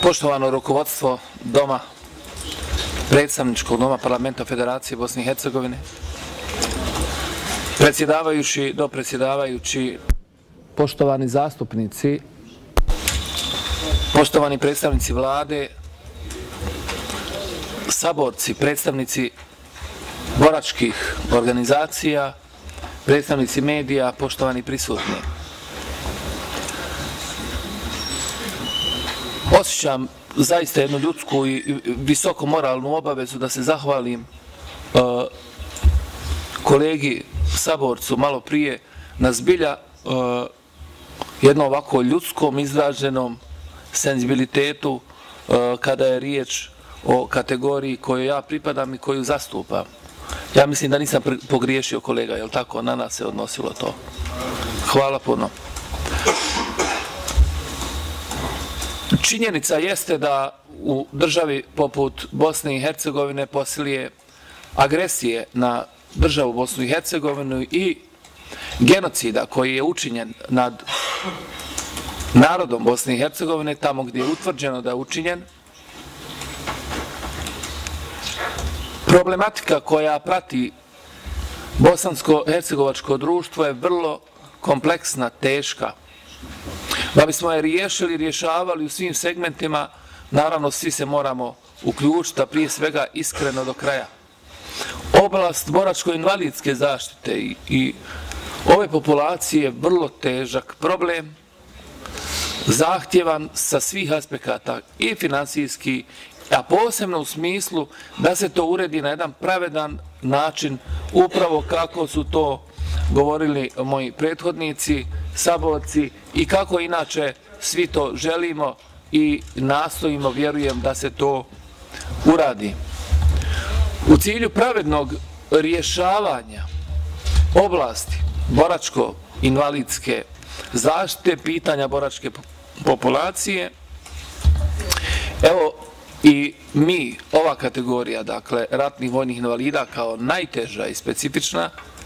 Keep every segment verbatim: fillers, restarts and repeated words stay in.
Poštovano rukovodstvo Doma, predstavničkog Doma Parlamenta Federacije Bosne i Hercegovine, predsjedavajući, dopredsjedavajući, poštovani zastupnici, poštovani predstavnici vlade, saborci, predstavnici boračkih organizacija, predstavnici medija, poštovani prisutni. Osjećam zaista jednu ljudsku i visoko moralnu obavezu da se zahvalim uh, kolegi saborcu malo prije na zbilja uh, jednom ovako ljudskom izraženom senzibilitetu uh, kada je riječ o kategoriji kojoj ja pripadam i koju zastupam. Ja mislim da nisam pogriješio, kolega, jel tako? Na nas se odnosilo to. Hvala puno. Činjenica jeste da u državi poput Bosne i Hercegovine poslije agresije na državu Bosnu i Hercegovinu i genocida koji je učinjen nad narodom Bosne i Hercegovine, tamo gdje je utvrđeno da je učinjen, problematika koja prati bosansko-hercegovačko društvo je vrlo kompleksna, teška. Da bismo je riješili, rješavali u svim segmentima, naravno svi se moramo uključiti, a prije svega iskreno do kraja. Oblast boračko-invalidske zaštite i, i ove populacije je vrlo težak problem, zahtjevan sa svih aspekata i finansijski, a posebno u smislu da se to uredi na jedan pravedan način, upravo kako su to govorili moji prethodnici, saborci, i kako inače svi to želimo i nastojimo, vjerujem, da se to uradi. U cilju pravednog rješavanja oblasti boračko-invalidske zaštite, pitanja boračke populacije, evo i mi, ova kategorija, dakle, ratnih vojnih invalida kao najteža i specifična,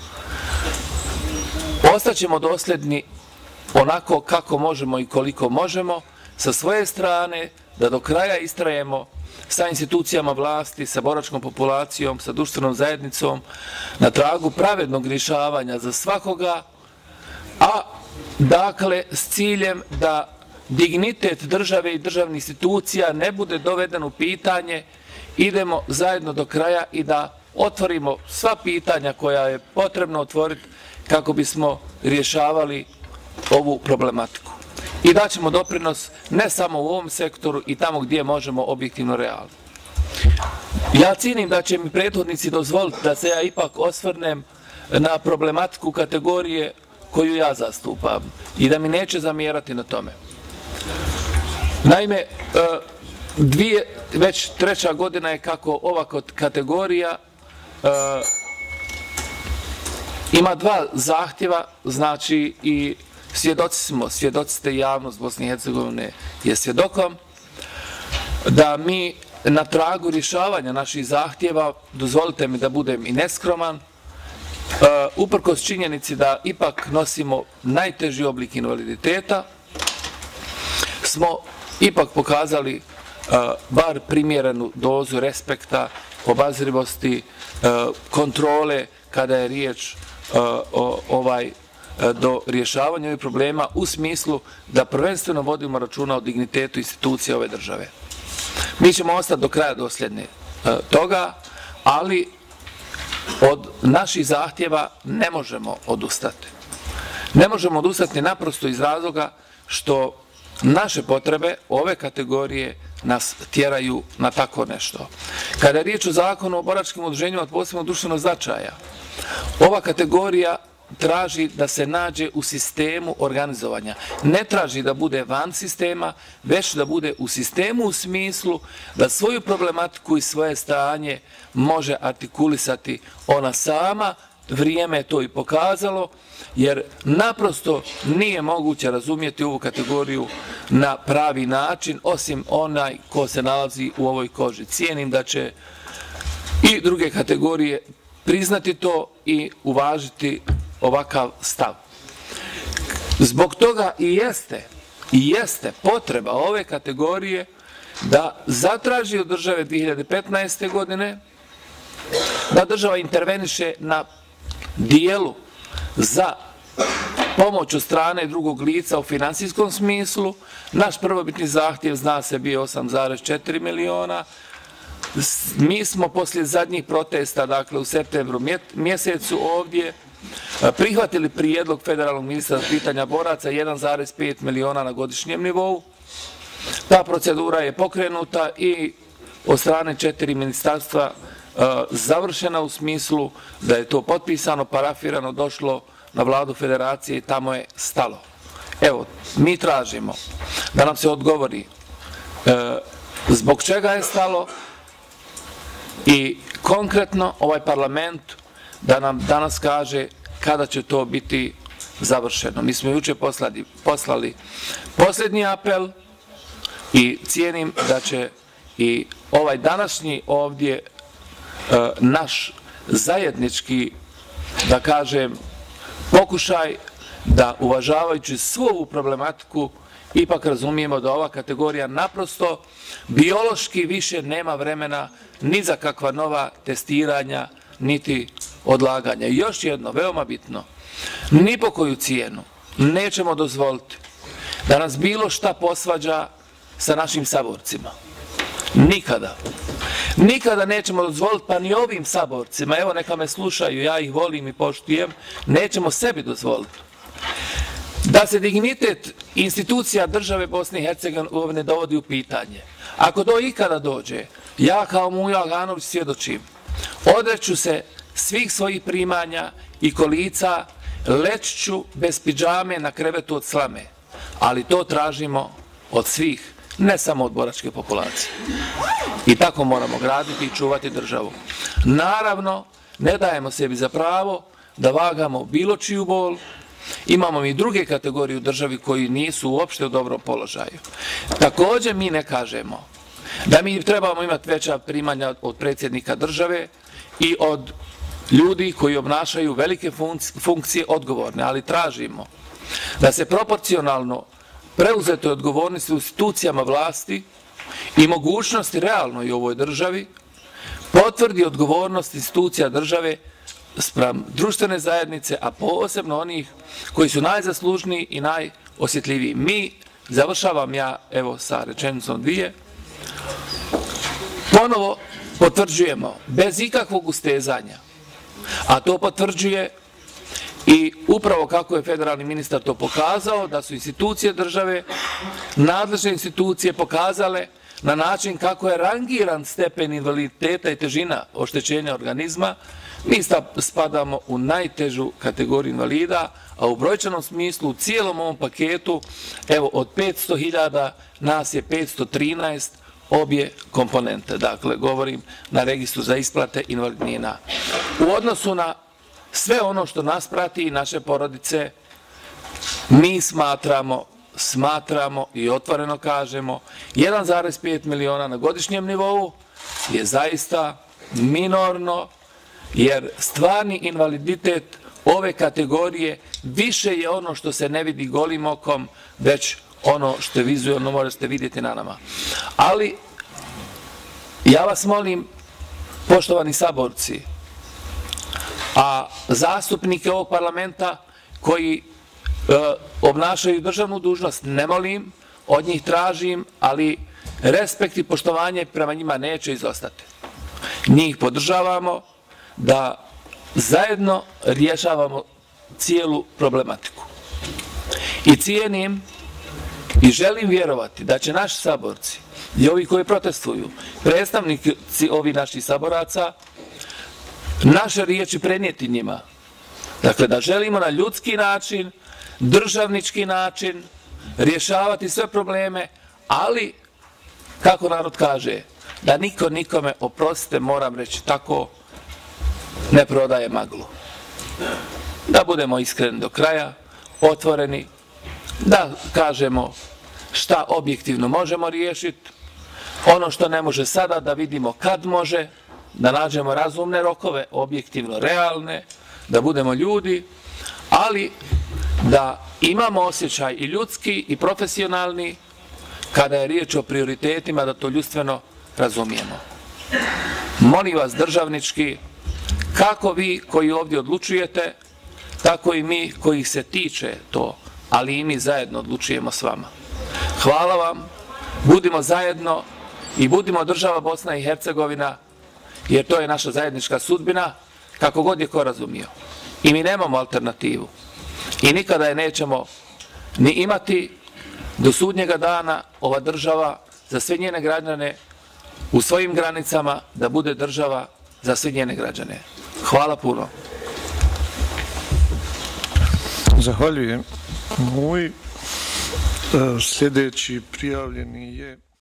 ostaćemo dosljedni onako kako možemo i koliko možemo sa svoje strane, da do kraja istrajemo sa institucijama vlasti, sa boračkom populacijom, sa društvenom zajednicom na tragu pravednog rješavanja za svakoga, a dakle s ciljem da dignitet države i državnih institucija ne bude doveden u pitanje, idemo zajedno do kraja i da otvorimo sva pitanja koja je potrebno otvoriti kako bismo rješavali ovu problematiku. I daćemo doprinos ne samo u ovom sektoru i tamo gdje možemo objektivno realno. Ja cijenim da će mi prethodnici dozvoliti da se ja ipak osvrnem na problematiku kategorije koju ja zastupam i da mi neće zamjerati na tome. Naime, dvije, već treća godina je kako ova kategorija ima dva zahtjeva, znači i svjedoci smo, svjedoci ste, javnost Bosne i Hercegovine je svjedokom, da mi na tragu rješavanja naših zahtjeva, dozvolite mi da budem i neskroman, uprkos činjenici da ipak nosimo najteži oblik invaliditeta, smo ipak pokazali bar primjerenu dozu respekta, obazrivosti, kontrole kada je riječ o ovaj do rješavanja ovih problema, u smislu da prvenstveno vodimo računa o dignitetu institucije ove države. Mi ćemo ostati do kraja dosljedni toga, ali od naših zahtjeva ne možemo odustati. Ne možemo odustati naprosto iz razloga što naše potrebe ove kategorije nas tjeraju na tako nešto. Kada je riječ o zakonu o boračkim udruženjima od posebnog društvenog značaja, ova kategorija traži da se nađe u sistemu organizovanja. Ne traži da bude van sistema, već da bude u sistemu u smislu da svoju problematiku i svoje stanje može artikulisati ona sama. Vrijeme je to i pokazalo, jer naprosto nije moguće razumjeti ovu kategoriju na pravi način, osim onaj ko se nalazi u ovoj koži. Cijenim da će i druge kategorije priznati to i uvažiti ovakav stav. Zbog toga i jeste, i jeste potreba ove kategorije da zatraži od države dvije hiljade petnaeste. godine da država interveniše na dijelu za pomoć od strane drugog lica u finansijskom smislu. Naš prvobitni zahtjev, zna se, bio osam zarez četiri miliona. Mi smo poslije zadnjih protesta, dakle u septembru mjesecu ovdje, prihvatili prijedlog federalnog ministra za pitanja boraca jedan zarez pet miliona na godišnjem nivou. Ta procedura je pokrenuta i od strane četiri ministarstva završena u smislu da je to potpisano, parafirano, došlo na vladu federacije i tamo je stalo. Evo, mi tražimo da nam se odgovori zbog čega je stalo i konkretno ovaj parlament da nam danas kaže kada će to biti završeno. Mi smo juče poslali, poslali posljednji apel i cijenim da će i ovaj današnji ovdje e, naš zajednički, da kažem, pokušaj da uvažavajući svu ovu problematiku ipak razumijemo da ova kategorija naprosto biološki više nema vremena ni za kakva nova testiranja, niti odlaganja. I još jedno, veoma bitno, ni po koju cijenu nećemo dozvoliti da nas bilo šta posvađa sa našim saborcima. Nikada. Nikada nećemo dozvoliti, pa ni ovim saborcima, evo neka me slušaju, ja ih volim i poštujem, nećemo sebi dozvoliti da se dignitet institucija države Bosne i Hercegovine dovodi u pitanje. Ako do ikada dođe, ja kao Mujo Aganović svjedočim, odreću se svih svojih primanja i kolica, leći ću bez pidžame na krevetu od slame, ali to tražimo od svih, ne samo od boračke populacije. I tako moramo graditi i čuvati državu. Naravno, ne dajemo sebi za pravo da vagamo bilo čiju bol. Imamo i druge kategorije u državi koji nisu uopšte u dobrom položaju. Također mi ne kažemo da mi trebamo imati veća primanja od predsjednika države i od ljudi koji obnašaju velike funkcije odgovorne, ali tražimo da se proporcionalno preuzete odgovornosti u institucijama vlasti i mogućnosti realnoj u ovoj državi potvrdi odgovornost institucija države spram društvene zajednice, a posebno onih koji su najzaslužniji i najosjetljiviji. Mi, završavam ja evo sa rečenicom dvije, ponovo potvrđujemo bez ikakvog ustezanja, a to potvrđuje i upravo kako je federalni ministar to pokazao, da su institucije države, nadležne institucije pokazale na način kako je rangiran stepen invaliditeta i težina oštećenja organizma. Mi spadamo u najtežu kategoriju invalida, a u brojčanom smislu u cijelom ovom paketu, evo od petsto hiljada nas je petsto trinaest obje komponente. Dakle, govorim na registru za isplate invalidnina. U odnosu na sve ono što nas prati i naše porodice, mi smatramo, smatramo i otvoreno kažemo, jedan zarez pet miliona na godišnjem nivou je zaista minorno, jer stvarni invaliditet ove kategorije više je ono što se ne vidi golim okom, već ono što je vizualno možete vidjeti na nama. Ali ja vas molim, poštovani saborci, a zastupnike ovog parlamenta koji e, obnašaju državnu dužnost ne molim, od njih tražim, ali respekt i poštovanje prema njima neće izostati. Njih podržavamo da zajedno rješavamo cijelu problematiku. I cijenim i želim vjerovati da će naši saborci i ovi koji protestuju, predstavnici ovih naših saboraca, naše riječi prenijeti njima. Dakle, da želimo na ljudski način, državnički način, rješavati sve probleme, ali, kako narod kaže, da niko nikome, oprostite, moram reći tako, ne prodaje maglu. Da budemo iskreni do kraja, otvoreni, da kažemo šta objektivno možemo riješiti, ono što ne može sada da vidimo kad može, da nađemo razumne rokove, objektivno realne, da budemo ljudi, ali da imamo osjećaj i ljudski i profesionalni kada je riječ o prioritetima, da to ljudstveno razumijemo. Molim vas državnički, kako vi koji ovdje odlučujete, tako i mi koji se tiče to, ali i mi zajedno odlučujemo s vama. Hvala vam, budimo zajedno i budimo država Bosna i Hercegovina, jer to je naša zajednička sudbina, kako god je ko razumio. I mi nemamo alternativu. I nikada je nećemo ni imati do sudnjega dana. Ova država za sve njene građane u svojim granicama da bude država za sve njene građane. Hvala puno. Zahvaljujem. Moj sljedeći prijavljeni je